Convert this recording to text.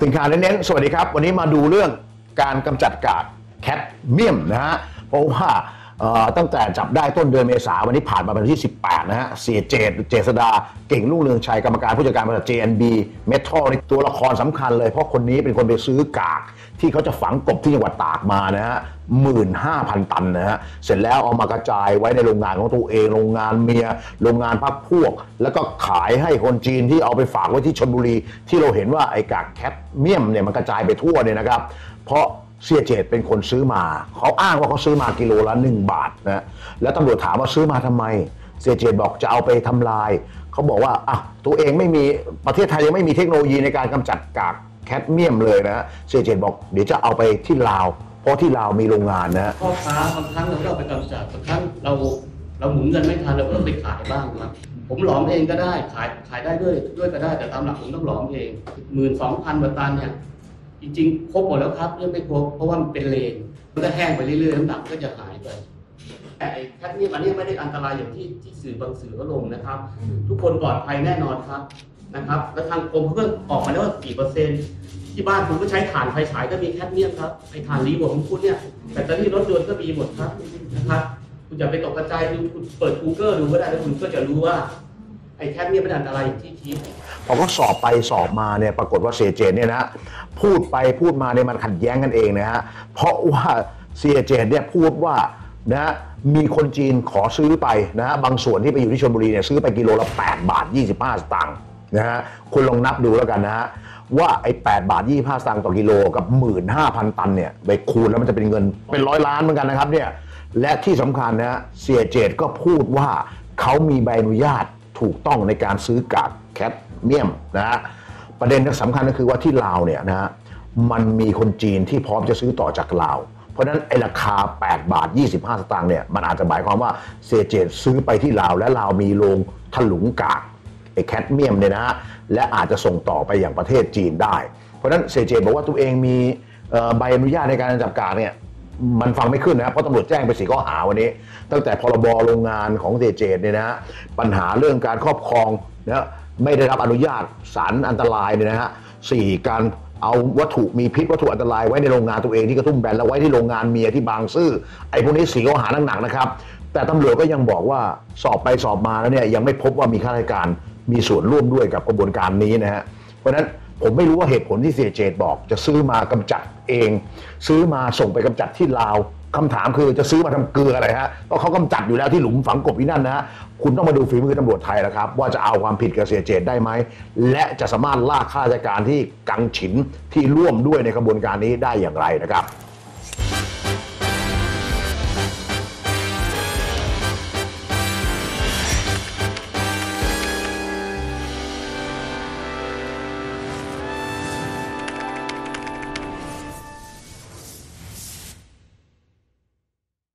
สินค้าเน้นๆสวัสดีครับวันนี้มาดูเรื่องการกำจัดกากแคดเมียมนะฮะเพราะว่าตั้งแต่จับได้ต้นเดือนเมษายนวันนี้ผ่านมาเป็นที่18นะฮะเสียเจษดาเก่งรุ่งเรืองชัยกรรมการผู้จัดการบริษัท JNB Metal ในตัวละครสำคัญเลยเพราะคนนี้เป็นคนไปซื้อกากที่เขาจะฝังกลบที่จังหวัดตากมานะฮะ15,000 ตันนะฮะเสร็จแล้วเอามากระจายไว้ในโรงงานของตัวเองโรงงานเมียโรงงานพักพวกแล้วก็ขายให้คนจีนที่เอาไปฝากไว้ที่ชลบุรีที่เราเห็นว่าไอ้กากแคดเมียมเนี่ยมันกระจายไปทั่วเนี่ยนะครับเพราะเสียเจตเป็นคนซื้อมาเขาอ้างว่าเขาซื้อมากิโลละ1 บาทนะแล้วตำรวจถามว่าซื้อมาทำไมเสียเจตบอกจะเอาไปทำลายเขาบอกว่าอ่ะตัวเองไม่มีประเทศไทยยังไม่มีเทคโนโลยีในการกำจัดกากแคดเมียมเลยนะเสียเจตบอกเดี๋ยวจะเอาไปที่ลาวเพราะที่ลาวมีโรงงานนะพ่อค้าบางครั้งเราไปกำจัดบางครั้งเราหมุนเงินไม่ทันเราก็ต้องไปขายบ้างครับผมหลอมเองก็ได้ขายได้ด้วยก็ได้แต่ตามหลักผมต้องหลอมเอง12,000 กว่าตันเนี่ยจริงๆครบหมดแล้วครับยังไม่ครบเพราะว่ามันเป็นเลนมันก็แห้งไปเรื่อยๆน้ำหนักก็จะหายไปแต่แคดเมียมอันนี้ไม่ได้อันตรายอย่างที่สื่อบางสื่อก็ลงนะครับทุกคนปลอดภัยแน่นอนครับนะครับแล้วทางกรมเพิ่งออกมาแล้วว่ากี่เปอร์เซ็นต์ที่บ้านคุณก็ใช้ถ่านไฟฉายก็มีแคดเมียมครับไอ้ถ่านรีโมทของคุณเนี่ยแบตเตอรี่รถยนต์ก็มีหมดครับนะครับคุณอย่าไปตกกระจายดูคุณเปิด Google ดูก็ได้แล้วคุณก็จะรู้ว่าไอ้แคดเมียมเป็นอันตรายอย่างที่คิดพอเขาสอบไปสอบมาเนี่ยปรากฏว่าเสียเจตเนี่ยนะพูดไปพูดมาเนี่ยมันขัดแย้งกันเองนะฮะเพราะว่าเสียเจตเนี่ยพูดว่านะมีคนจีนขอซื้อไปนะฮะบางส่วนที่ไปอยู่ที่ชลบุรีเนี่ยซื้อไปกิโลละ8 บาท 25 สตางค์นะฮะคุณลองนับดูแล้วกันนะฮะว่าไอ้8 บาท 25 สตางค์ต่อกิโลกับ 15,000 ตันเนี่ยไปคูณแล้วมันจะเป็นเงินเป็น100 ล้านเหมือนกันนะครับเนี่ยและที่สำคัญนะฮะเสียเจตก็พูดว่าเขามีใบอนุญาตถูกต้องในการซื้อกากแคดเมียมนะฮะประเด็นสำคัญก็คือว่าที่ลาวเนี่ยนะฮะมันมีคนจีนที่พร้อมจะซื้อต่อจากลาวเพราะฉะนั้นไอ้ราคา8 บาท 25 สตางค์เนี่ยมันอาจจะหมายความว่าเสียเจตซื้อไปที่ลาวและลาวมีโรงถลุงกากไอ้แคดเมียมเนี่ยนะฮะและอาจจะส่งต่อไปอย่างประเทศจีนได้เพราะฉะนั้นเสียเจตบอกว่าตัวเองมีใบอนุญาตในการจับกากเนี่ยมันฟังไม่ขึ้นนะเพราะตำรวจแจ้งไป4 ข้อหาวันนี้ตั้งแต่พรบโรงงานของเสียเจตเนี่ยนะฮะปัญหาเรื่องการครอบครองนะไม่ได้รับอนุญาตสารอันตรายเนี่ยนะฮะ4การเอาวัตถุมีพิษวัตถุอันตรายไว้ในโรงงานตัวเองที่กระทุ่มแบนแล้วไว้ที่โรงงานเมียที่บางซื่อไอ้พวกนี้4 ข้อหาหนักๆนะครับแต่ตำรวจก็ยังบอกว่าสอบไปสอบมาแล้วเนี่ยยังไม่พบว่ามีข้าราชการมีส่วนร่วมด้วยกับกระบวนการนี้นะฮะเพราะฉะนั้นผมไม่รู้ว่าเหตุผลที่เสียเจตบอกจะซื้อมากำจัดเองซื้อมาส่งไปกำจัดที่ลาวคำถามคือจะซื้อมาทำเกลืออะไรฮะเพราะเขากำจัดอยู่แล้วที่หลุมฝังกบที่นั่นนะฮะคุณต้องมาดูฝีมือตำรวจไทยแล้วครับว่าจะเอาความผิดกับเสียเจตได้ไหมและจะสามารถลากข้าราชการที่กังฉินที่ร่วมด้วยในกระบวนการนี้ได้อย่างไรนะครับ